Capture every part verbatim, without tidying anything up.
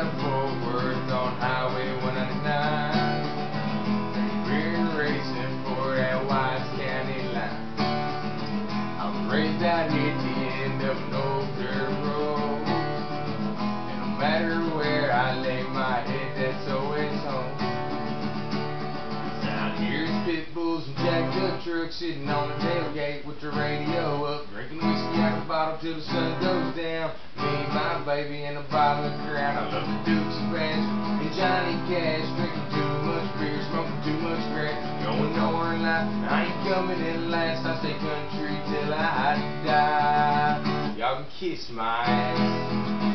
out of Fort Worth on Highway one ninety-nine. We're racing for that Wise County line. I was raised out here at the end of an old dirt road, and no matter where I lay my head, that's always home. Out here's pit bulls and jacked up trucks sitting on the tailgate with the radio up, drinking whiskey out of a bottle till the sun goes down. Me, my baby, and a bottle of Growin. I love the Dukes of Hazzard and Johnny Cash, drinking too much beer, smoking too much grass, going nowhere in life. I ain't coming in last. I stay country till I die. Y'all can kiss my ass.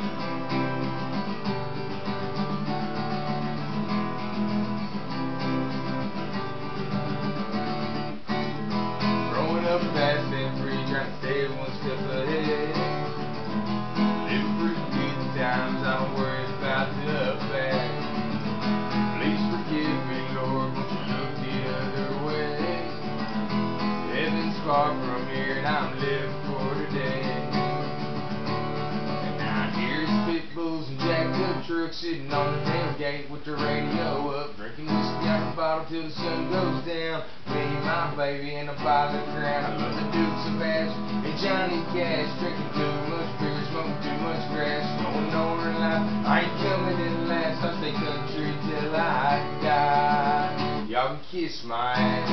Up fast and free, trying to stay one step ahead. Living for the good times, I don't worry about the bad. Please forgive me, Lord, won't you look the other way? Heaven's far from here, and I'm living for today. And now here's pit bulls and jacked up trucks sitting on the tailgate with the radio up, drinking whiskey out of a bottle till the sun goes down. Me, my baby, and a bottle of Growin. I love the Dukes of Hazzard and Johnny Cash, drinking too much beer, smoking too much grass, going nowhere in life. I ain't coming in last. I stay country till I die. Y'all can kiss my ass.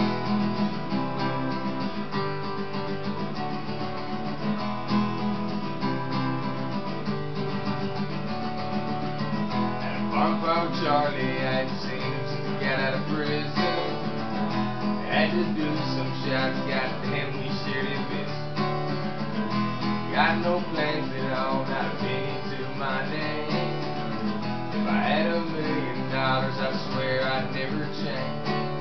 Farm Charlie, I hadn't seen him since he got out of prison. Had to do some shots, goddamn, we shared his business. Got no plans at all, not a penny to my name. If I had a million dollars, I swear I'd never change.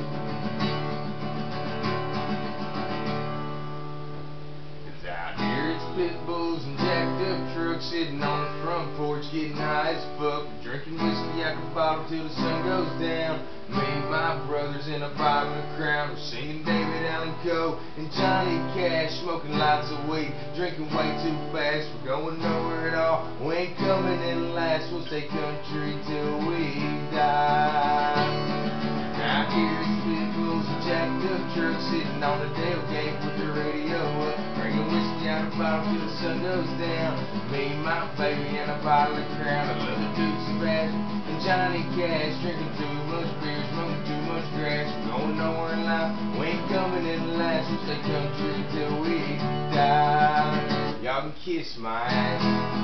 Cause out here it's pit bulls and jacked up trucks sitting on the front porch, getting high as fuck, drinking whiskey out the bottle till the sun goes down. Me and my brothers in a bottle of Crown, we're singing David Allen Coe and Johnny Cash, smoking lots of weed, drinking way too fast. We're going nowhere at all. We ain't coming in last. We'll stay country till we die. Now here's pit bulls and jacked up trucks sitting on the tailgate with the radio up, drinking whiskey out of a bottle till the sun goes down. Me, my baby, and a bottle of Crown. I love the Dukes of Hazzard and Johnny Cash, drinking too much beer, smoking too much grass, going nowhere in life. We ain't coming in last. We'll stay country till we die. Y'all can kiss my ass.